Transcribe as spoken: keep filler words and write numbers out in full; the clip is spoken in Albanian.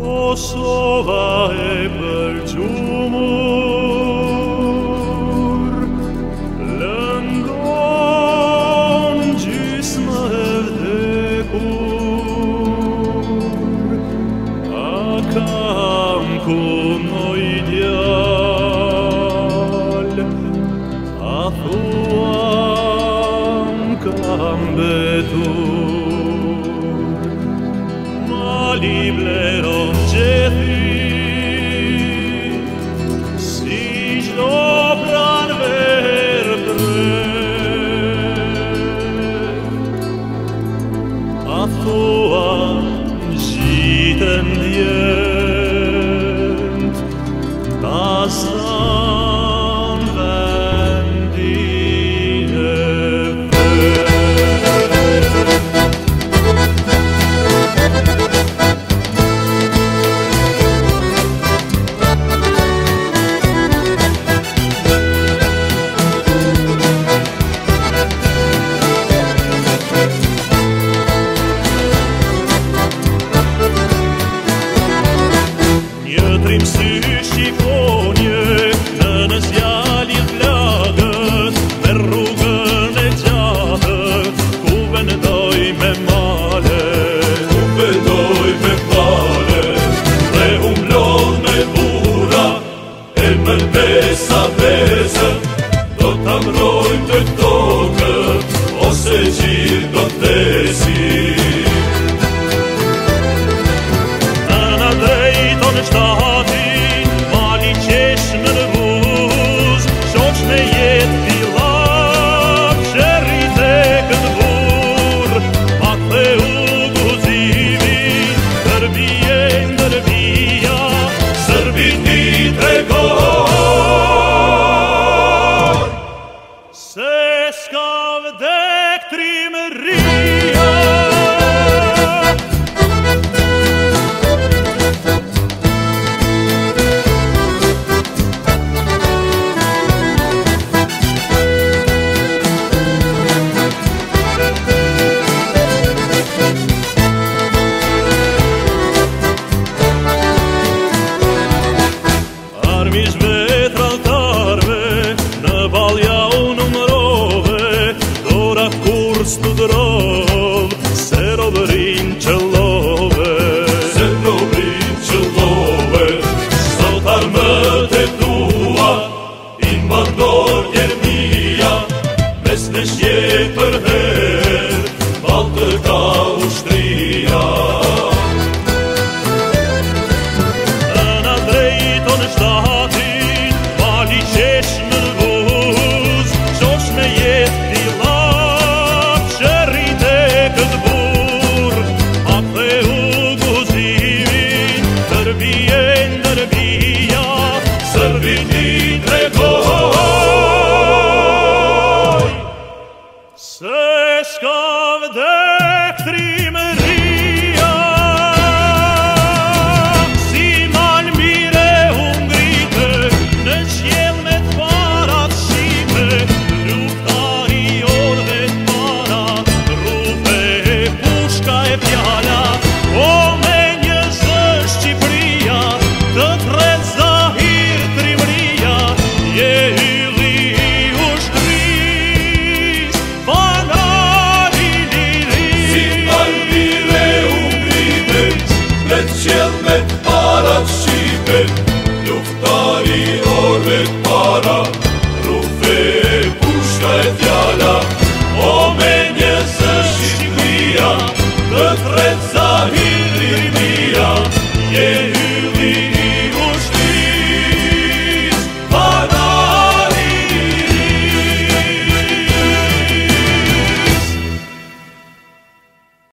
Kosova e për gjumur, lëngon gjysmë e vdekur. A kam kunoj djal, a thuam kam betur. Mali bleron gjethi, si gjdo pranver prek. A thua gjitën djent, ta zan vendin e Trim sy shikonje, në në zjalit vlagët, me rrugën e gjatët, ku vendoj me male. Ku vendoj me male, dhe umlon me bura, e më besa besa, do të mrojmë të tokët, ose gjithë do të desim. Në në drejton shtatin, mali qesh në në vuz, shoq me jet pilak, shërrit e këtë bur, pak dhe u guzimin, dërbije ndërbija, Sërbit një tregoj, se s'ka vdek trimëria. Armish vetra altarve, në balja u numërove, dora kur s'tudrov, se robërin qëllove. se robrin qëllove, sot armët e tua, i mandor Jeremia, mes në shje për her, baltë ka ushtria. Në drejton shtatin, mali qesh në vuz, shoq me jet pilak, shërrit e këtë bur, pak dhe u guzimin, dërbije ndërbija, Sërbit një tregoj, se s'ka vdek trimëria. Si mal mire u ngrite, në qiell me t'parat shqipe, luftari orëve t'para, rrupe e pushka e pjala, o me një zë Shqipëria, të tret zahir trimëria, je hylli i ushtris, banali liri. si malmire u ngrite, me qell me t'parat shqipe, luftari orëve t'para, rrufe e pushka e fjala, o me një zë Shqipëria, të tret zahir trimëria, je